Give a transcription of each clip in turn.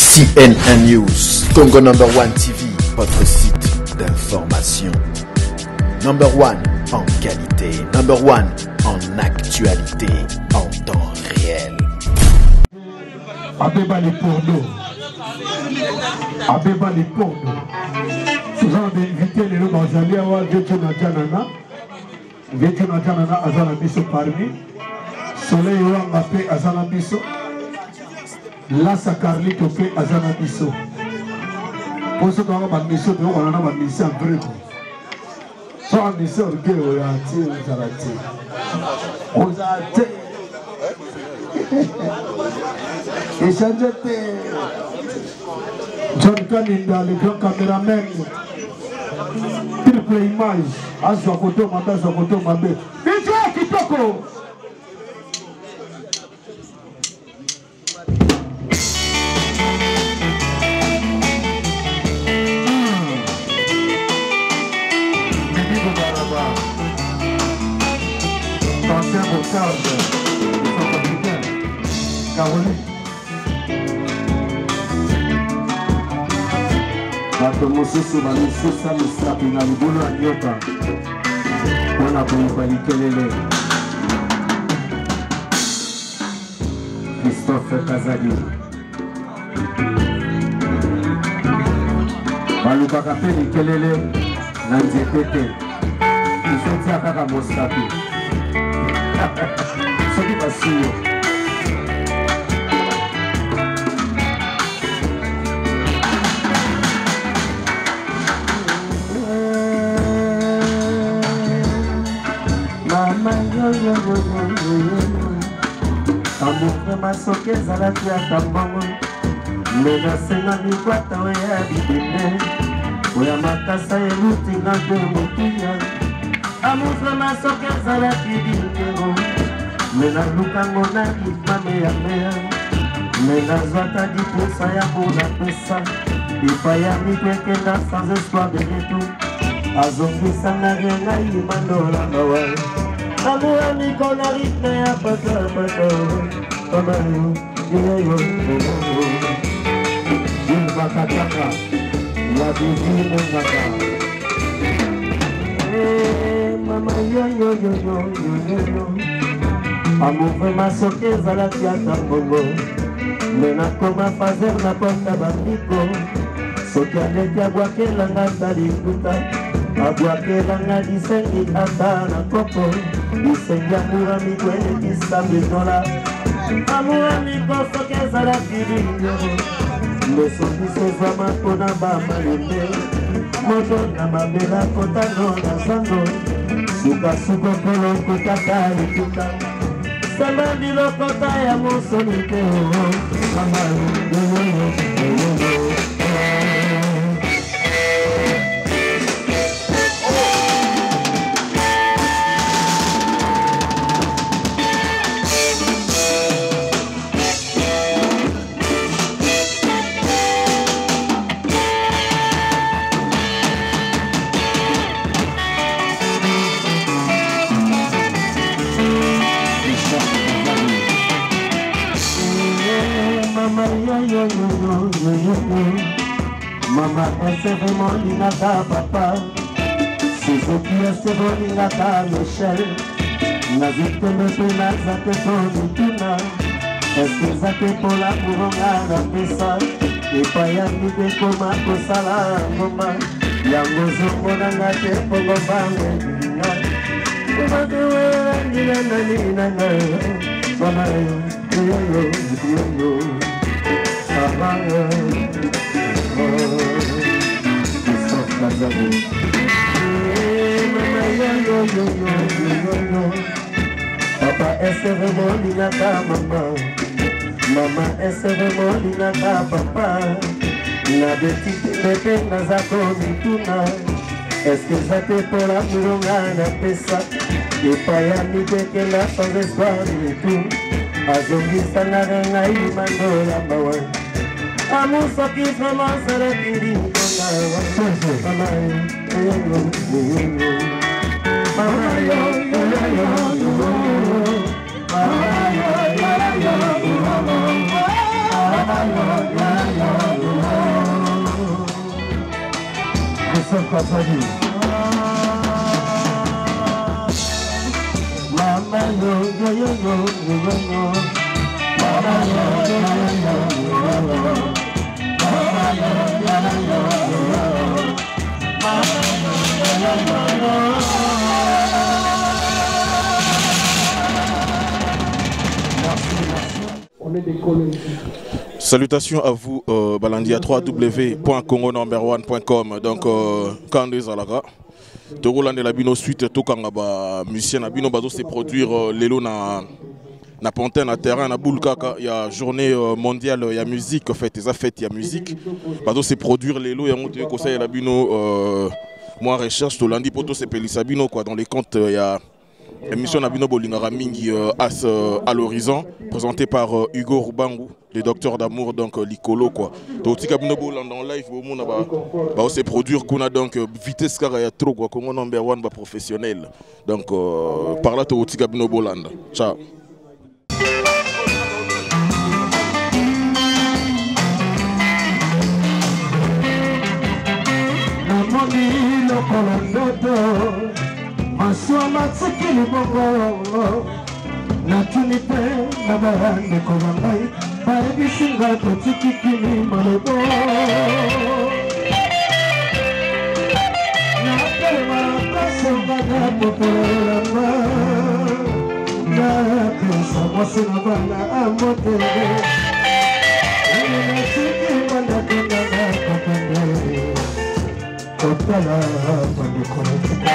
CNN News, Congo number 1 TV, votre site d'information. Number 1 en qualité, number 1 en actualité, en temps réel. Abeba les pornos. Abeba les pornos. Nous avons invité les gens dans Zali Awa, Vietuna Janana. Vietuna Janana, Azana Bisso parmi. Soleil Wangapé, Azana Bisso. Lassa Carlito fait Azana Bisso. Pour ce qu'on a ma mission, on a ma mission en vrai. Soit en mission, on a tiré, on a tiré. Et changeté. John Kaninda, le grand caméraman. Triple image. Azwa photo, manda, azwa photo, manda. Vijay Kitoko. Ancien vocable, ils sont africains. Caroline. Bato mosusu bamisusa misapi na libulu ya nyoka mpona koyiba likelele. Christophe Kazali balukaka mpe likelele na nzete te isotia kaka mosapi soki basuyo mama amoke masoki ezalaki ata mbongo nde nasenga mikwata oyo ya bibende oya makasa eluti nga mpe motuya amoke masoki ezalaki bingero me nalukango na ifame ya meya me nazwata dipusa ya bona pesa epai ya mikwekenda sans espoir de retour azongisanga ngai mandola mawa amour amiko na rythme ya pata pamayo yeyo ilmakataka ya bibi mongaka mama yo amour vraiment soki ezalaki ata mbongo me nakoma fazer na porta bamiko soki aleki abwakelanga ata likuta abwakelanga disengi ata na kopo disengi amour amiko elekisa $1000 amour amiko soki ezalaki lingero nde soki sezwama mpona bamalembe moto na mabela kotano na zango sukasuko kolo kotaka likuta samba bilokota ya mosoni te mama Mama, ese vraiment lingaka papa Suzuki ese lingaka Michel Naziteme pe nazate konituna Eske zate pola kuronga na pesa Epa ya mide koma kosala ngoma Yango zongo nanga te pongo bange dinga Kumate wera nina nani nanga Mama yo Papa ese vraiment lingaka mama Mama ese vraiment lingaka papa Na betite mete naza komituna Eske zate pola mulonga na pesa Epa ya mibekela sans espoir du tout azongisanga ngai mandola mawa amour soki vraiment seleki likonga mama yo Christophe Kapadi. Mama yo yo yo yo yo yo. Mama yo yo yo yo yo. Mama yo yo yo yo. Mama yo yo yo yo. On est des collègues. Salutations à vous, Balandi à www.congonumber1.com. Donc, quand on est à la Togolande la bino suite, tout quand ba musicien a bino bazo se produire l'élo na Pantin na terrain na Boulkaka. Il y a journée mondiale, il y a musique en fait, ça fait il y a musique. Bazo se produire l'élo, il y a monté conseil la bino. Moi recherche tout lundi poto se pelisa bino quoi. Dans les comptes il y a émission Nabino Bolingara Mingi As à l'horizon, présenté par Hugo Rubangu, le docteur d'amour, donc l'Icolo quoi. Donc si Nabino Bolingara en live, au monde va se produire qu'on a donc vitesse car il y a trop quoi, comme number one professionnel. Donc par là tu as Nabino Bolingara. Ciao. Maswa matsiki libongo na tunipe na bahande kolangai baebisinga totikikini malobo na pelema kasonga na popolama na pesa mwasi na bana amotele na tiki bandakenda na kopende kotala bandikoletika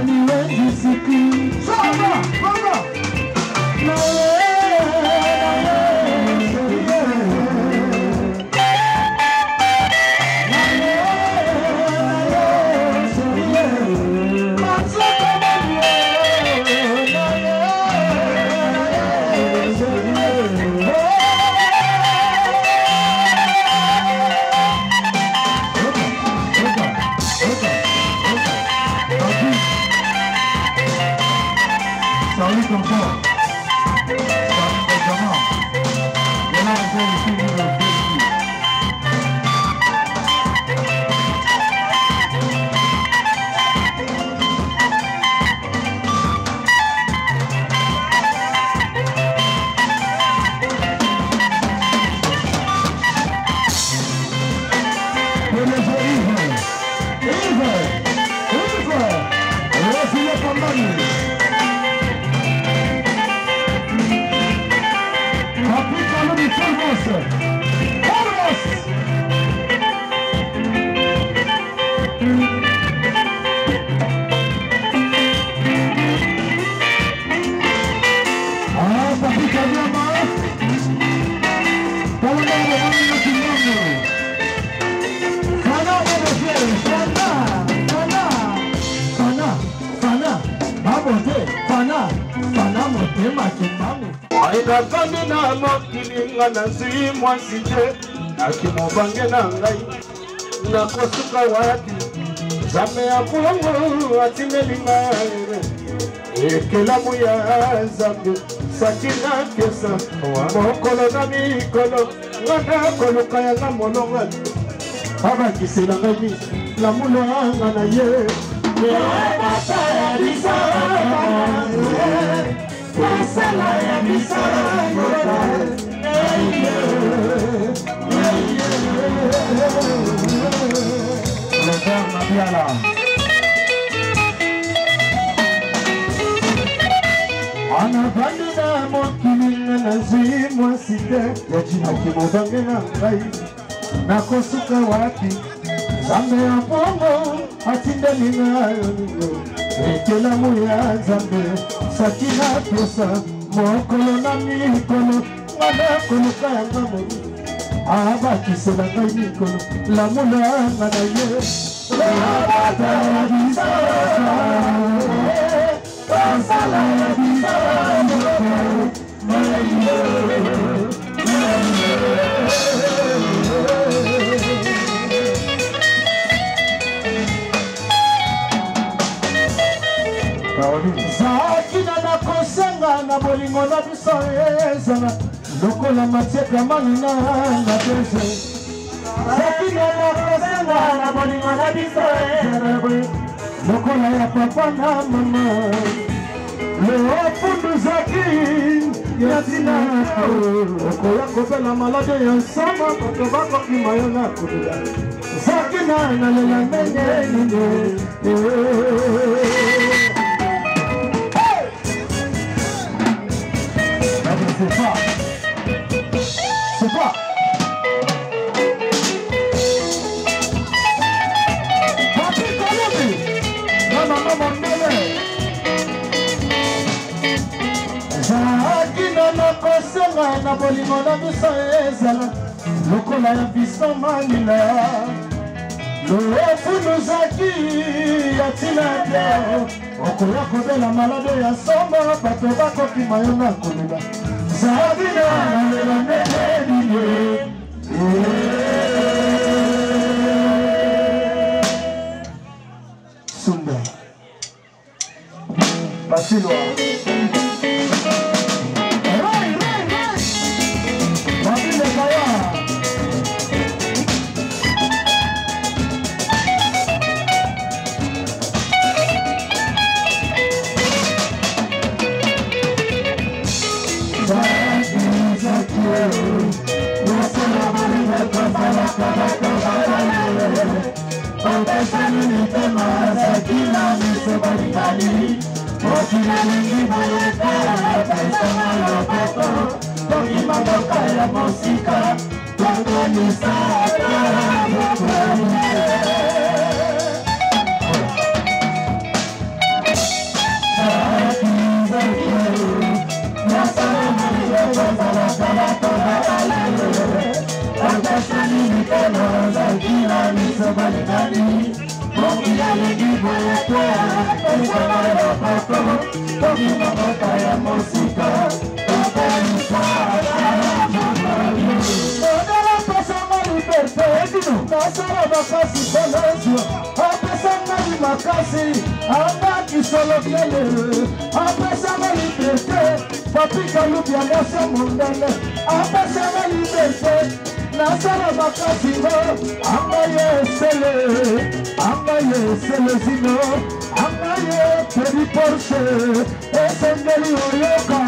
Santa, Akimobange na ngai nakosuka wapi zame ya Kongo atimeli ngai ekelamu ya Nzambe sakina kesa mokolo na mikolo ngana koluka ya molonga abakisela ngai lamulo anga na ye Sala ya Anavanda mokilinga na zimwa site akimobange na ngai nakosuka wapi Nzambe ya Kongo atindeli ngai ekelamu ya Nzambe sakina pesa mokolo na mikolo ngana koluka yanga mori abakisela ngai mikolo lamulanga na ye Sala ya Zakina na kosenga na bolingo na biso ezala lokola matieka manina na pese Zakina na kosenga na bolingo na biso ezala lokola ya papa na mama Leo fundu zaki ya tina okoya kopela malade ya sama kotobako kimayo na kududa Zakina na lela nenge C'est pas Papi Colombi Mama Mondele Zakina na kosenga na bolingo na biso ezala lokola ya biso manila Loefunu zaki ya tina biao okoya kobela malade ya soma bato bakokima yo na kolela Zakina na lela nene Sumba Basilwa Babile Kaya kisolokele apesanga liberté papi kalubi ya mwasi mondele apesanga liberté nasala makasingo anga ye esele zino anga ye pedi Porsche esengeli oyoka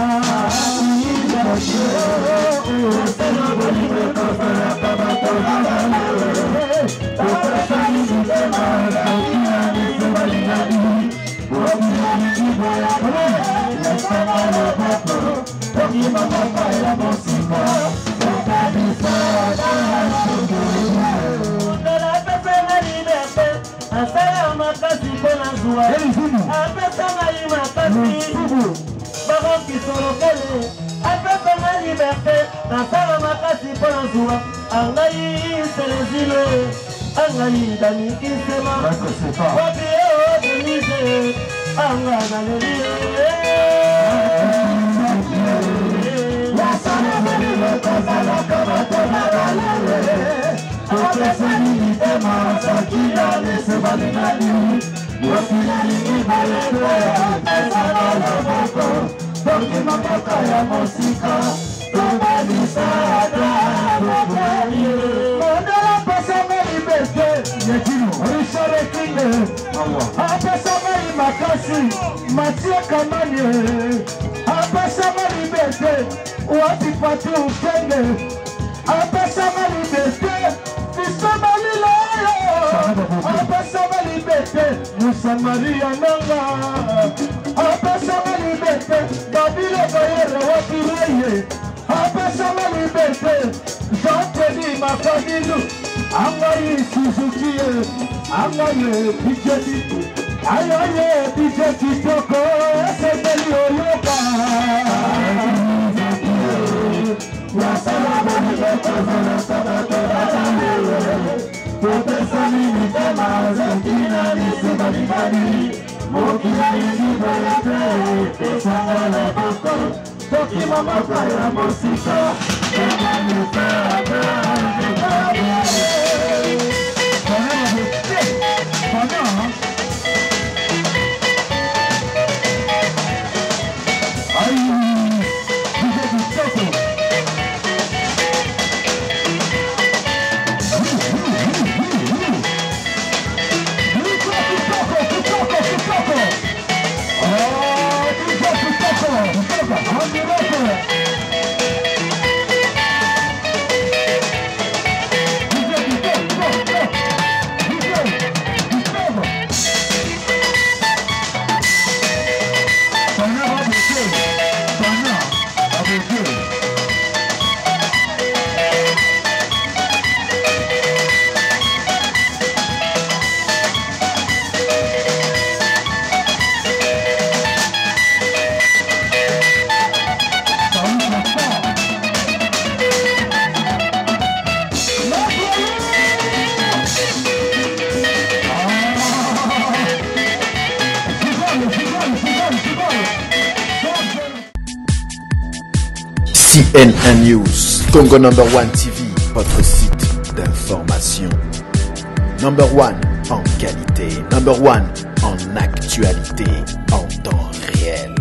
Mathieu Kamanye apesama liberté wati pati ukenge apesama liberté fisama lilayo apesama liberté Musa Maria Nanga apesama liberté Babilo Bayere wati raye apesama liberté Jean-Teddy Makadilu angayi Suzuki angayi Bijeti Ayoye DJ Kitoko esebeli oyoka Wasala bani bekozana sabatora chandewe Potesani mitema zentina nisebali bani Mokila yini bolete Pesanga la boko Toki mama kaya mosika Kama nifaka CNN News, Congo #1 TV, votre site d'information. #1 en qualité, #1 en actualité, en temps réel.